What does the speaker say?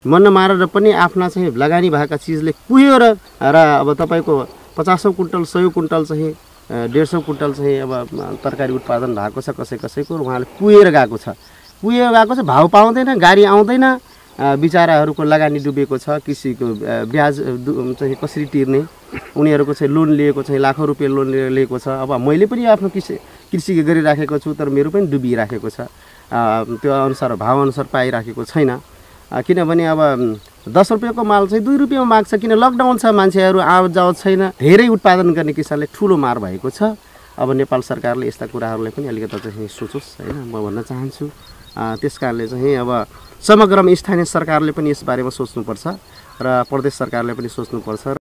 मन नमारेर पनि आफ्ना चाहिँ लगानी भएका चिजले कुह्यो र अब तपाईँको 50 कुन्टल 100 कुन्टल चाहिँ 150 कुन्टल चाहिँ अब तरकारी उत्पादन भएको छ कसैको उहाँले कुहेर गएको छ भाउ पाउँदैन गाडी आउँदैन बिचाराहरूको लगानी डुबेको छ कृषिको ब्याज चाहिँ कसरी तिर्ने उनीहरूको चाहिँ लोन लिएको चाहिँ लाखौं रुपैयाँ लोन लिएको छ अब मैले पनि आफ्नो कृषि गरिराखेको छु तर मेरो पनि डुबिराखेको छ त्यो अनुसार भाव अनुसार पाइराखेको छैन किनभने अब 10 रुपैयाँको माल चाहिँ 2 रुपैयाँमा माग्छ किन लकडाउन छ मान्छेहरू आवत जावत छैन धेरै उत्पादन गर्ने किसानले ठुलो मार भएको छ अब नेपाल सरकारले यस्ता कुराहरूलाई पनि अलिकति चाहिँ सोचोस् हैन म भन्न चाहन्छु त्यसकारणले चाहिँ अब समग्रमा स्थानीय सरकारले पनि यस बारेमा सोच्नुपर्छ र प्रदेश सरकारले पनि सोच्नुपर्छ।